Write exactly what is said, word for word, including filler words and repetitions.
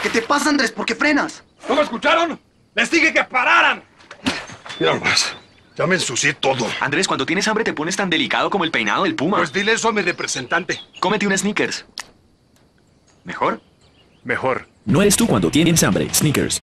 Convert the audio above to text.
¿Qué te pasa, Andrés? ¿Por qué frenas? ¿No me escucharon? ¡Les dije que pararan! Mira más. Ya me ensucié todo. Andrés, cuando tienes hambre te pones tan delicado como el peinado del puma. Pues dile eso a mi representante. Cómete un Snickers. ¿Mejor? Mejor. No eres tú cuando tienes hambre. Snickers.